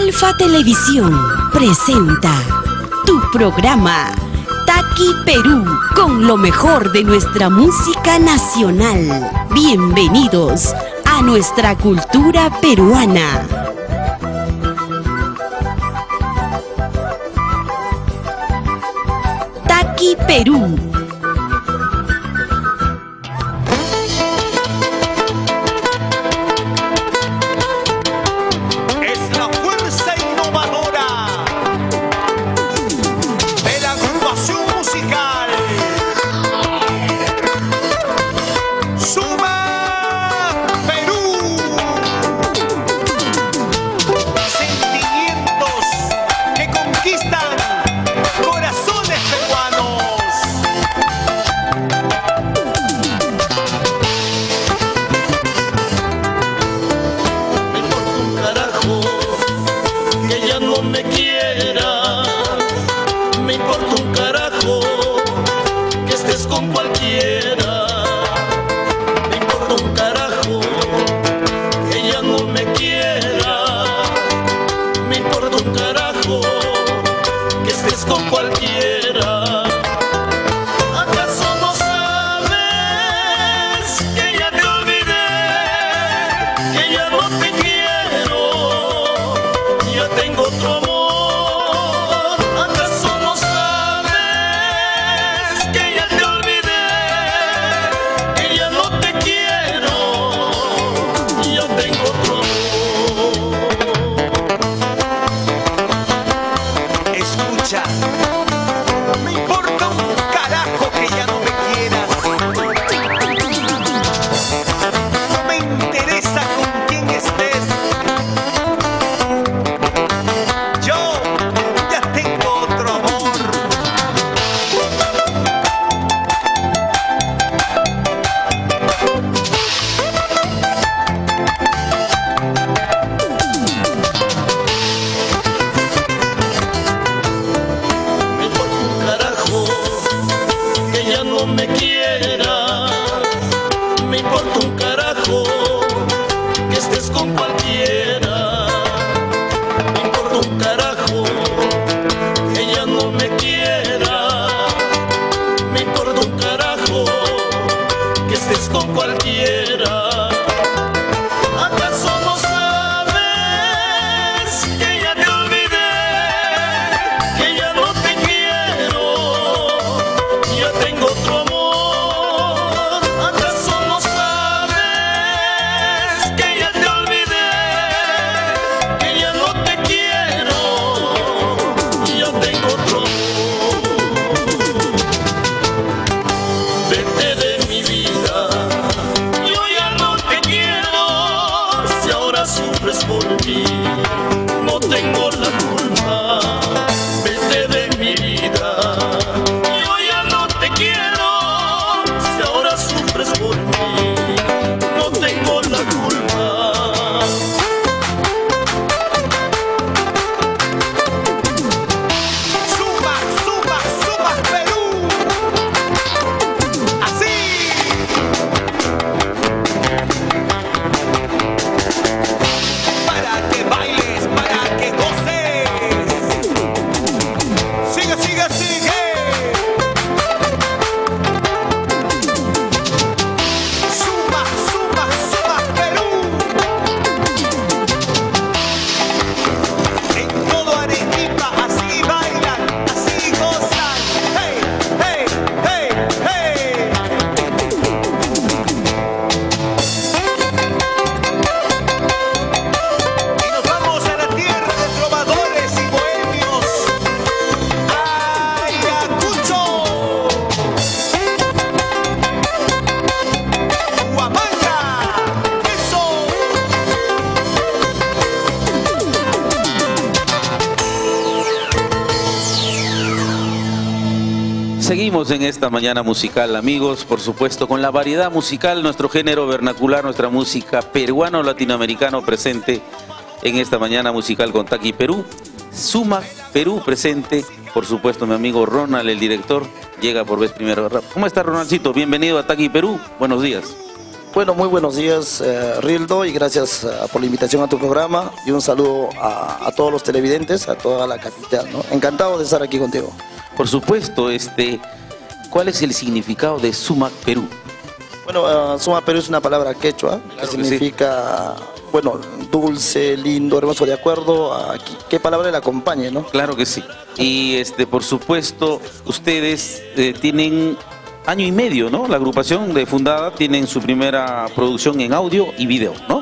Alfa Televisión presenta tu programa Taqui Perú con lo mejor de nuestra música nacional. Bienvenidos a nuestra cultura peruana. Taqui Perú. Seguimos en esta mañana musical, amigos, por supuesto, con la variedad musical, nuestro género vernacular, nuestra música peruano-latinoamericano presente en esta mañana musical con Taqui Perú. Suma Perú presente, por supuesto, mi amigo Ronald, el director, llega por vez primera. ¿Cómo está, Ronaldcito? Bienvenido a Taqui Perú, buenos días. Bueno, muy buenos días, Rildo, y gracias por la invitación a tu programa, y un saludo a todos los televidentes, a toda la capital, ¿no? Encantado de estar aquí contigo. Por supuesto, ¿cuál es el significado de Sumac Perú? Bueno, Sumac Perú es una palabra quechua, Claro que que significa, bueno, dulce, lindo, hermoso, de acuerdo a qué palabra le acompañe, ¿no? Claro que sí. Y por supuesto, ustedes tienen año y medio, ¿no? La agrupación de fundada tienen su primera producción en audio y video, ¿no?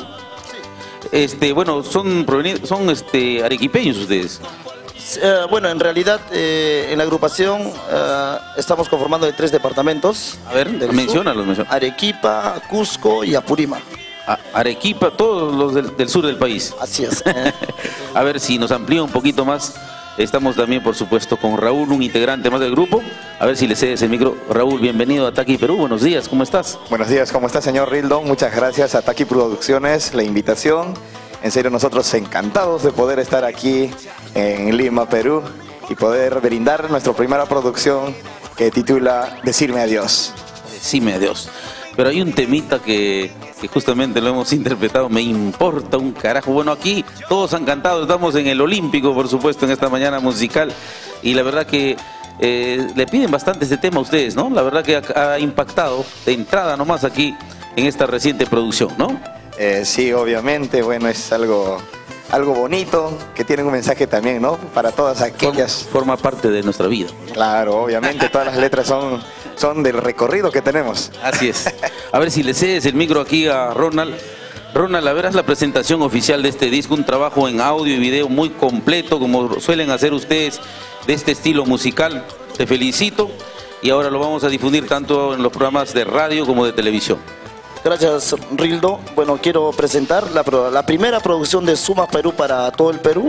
Sí. Bueno, son arequipeños ustedes. Bueno, en realidad en la agrupación estamos conformando de 3 departamentos. A ver, menciónalos. Arequipa, Cusco y Apurímac. Arequipa, todos los del sur del país. Así es. A ver si nos amplía un poquito más. Estamos también, por supuesto, con Raúl, un integrante más del grupo. A ver si le cedes el micro. Raúl, bienvenido a Taqui Perú. Buenos días, ¿cómo estás? Buenos días, ¿cómo está, señor Rildo? Muchas gracias a Taqui Producciones, la invitación. En serio, nosotros encantados de poder estar aquí en Lima, Perú, y poder brindar nuestra primera producción que titula Decirme Adiós. Decirme adiós. Pero hay un temita que justamente lo hemos interpretado, me importa un carajo. Bueno, aquí todos han cantado, estamos en el Olímpico, por supuesto, en esta mañana musical, y la verdad que le piden bastante este tema a ustedes, ¿no? La verdad que ha impactado de entrada nomás aquí en esta reciente producción, ¿no? Sí, obviamente, bueno, es algo bonito, que tiene un mensaje también, ¿no? Para todas aquellas... Forma parte de nuestra vida. Claro, obviamente, todas las letras son del recorrido que tenemos. Así es. A ver si le cedes el micro aquí a Ronald. Ronald, a ver, haz la presentación oficial de este disco, un trabajo en audio y video muy completo, como suelen hacer ustedes de este estilo musical. Te felicito, y ahora lo vamos a difundir tanto en los programas de radio como de televisión. Gracias, Rildo. Bueno, quiero presentar la primera producción de Sumac Perú para todo el Perú,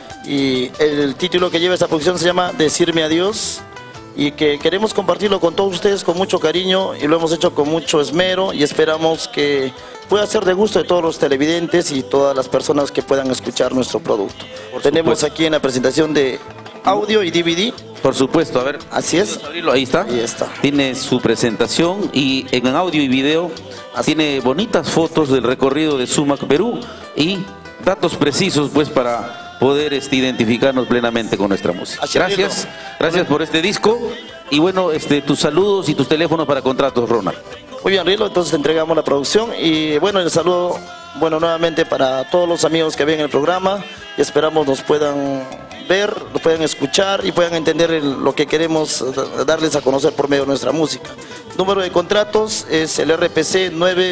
y el título que lleva esta producción se llama Decirme Adiós, y que queremos compartirlo con todos ustedes con mucho cariño, y lo hemos hecho con mucho esmero, y esperamos que pueda ser de gusto de todos los televidentes y todas las personas que puedan escuchar nuestro producto. Tenemos aquí en la presentación de audio y DVD. Por supuesto, a ver. Así es. Ahí está. Ahí está. Tiene su presentación, y en audio y video tiene bonitas fotos del recorrido de Sumac Perú y datos precisos, pues, para poder identificarnos plenamente con nuestra música. Gracias por este disco, y bueno, tus saludos y tus teléfonos para contratos, Ronald. Muy bien, Rilo, entonces te entregamos la producción, y bueno, el saludo, bueno, nuevamente para todos los amigos que ven el programa, y esperamos nos puedan ver, lo puedan escuchar y puedan entender lo que queremos darles a conocer por medio de nuestra música. Número de contratos es el RPC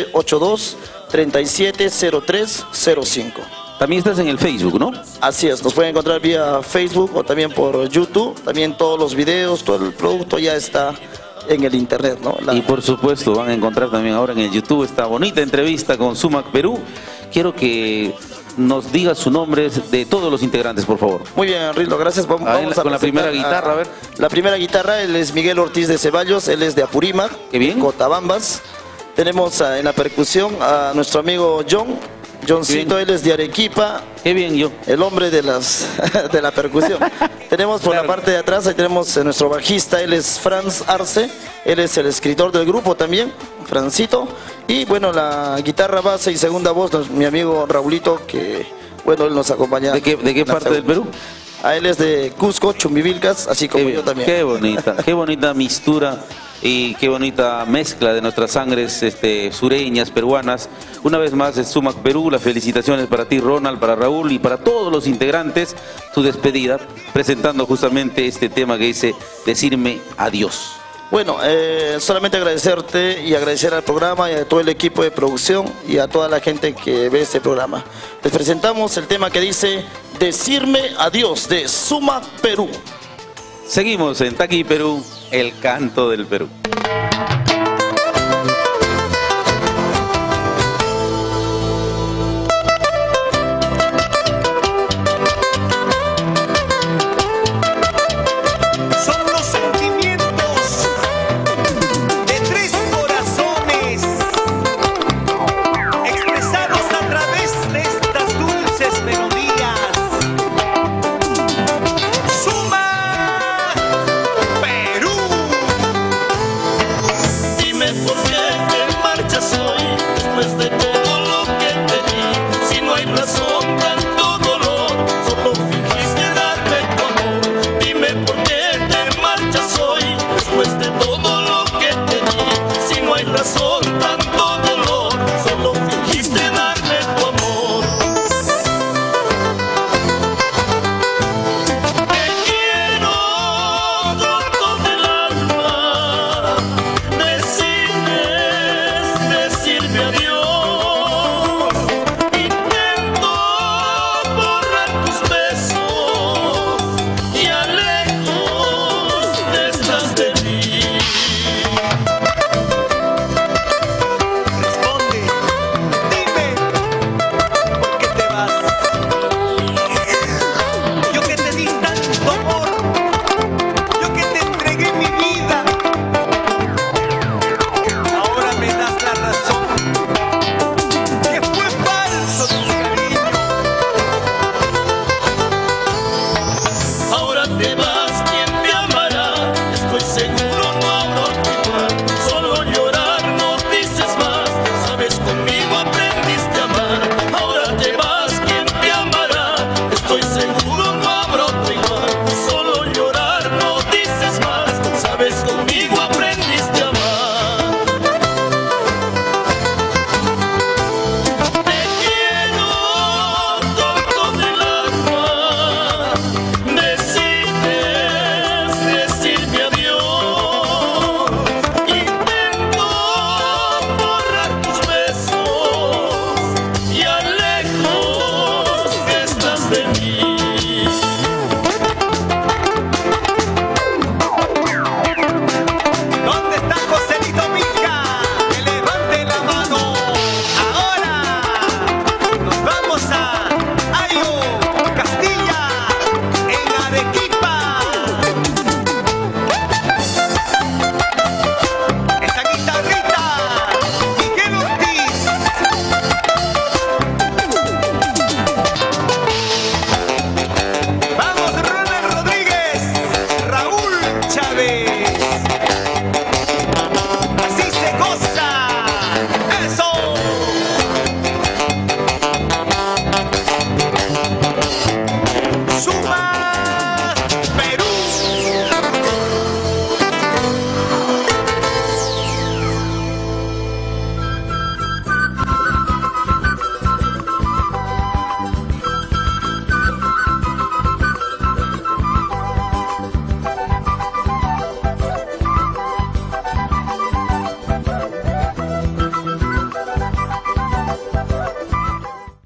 982-370305. También estás en el Facebook, ¿no? Así es, nos pueden encontrar vía Facebook o también por YouTube. También todos los videos, todo el producto ya está en el internet, ¿no? Y por supuesto van a encontrar también ahora en el YouTube esta bonita entrevista con Sumac Perú. Quiero que nos diga su nombre de todos los integrantes, por favor. Muy bien, Rilo, gracias. Vamos con la primera guitarra, a ver. La primera guitarra, él es Miguel Ortiz de Ceballos, él es de Apurímac, qué bien, Cotabambas. Tenemos en la percusión a nuestro amigo Johncito, él es de Arequipa. Qué bien, yo. El hombre de la percusión. Tenemos por la parte de atrás, ahí tenemos a nuestro bajista, él es Franz Arce, él es el escritor del grupo también, Francito. Y bueno, la guitarra base y segunda voz, mi amigo Raulito, que bueno, él nos acompaña. ¿De qué parte del Perú? A él es de Cusco, Chumbivilcas, así como yo también. Qué bonita mistura y qué bonita mezcla de nuestras sangres sureñas, peruanas. Una vez más, es Sumac Perú, las felicitaciones para ti, Ronald, para Raúl y para todos los integrantes. Tu despedida, presentando justamente este tema que dice Decirme Adiós. Bueno, solamente agradecerte y agradecer al programa y a todo el equipo de producción y a toda la gente que ve este programa. Les presentamos el tema que dice Decirme Adiós, de Sumac Perú. Seguimos en Taqui Perú, el canto del Perú.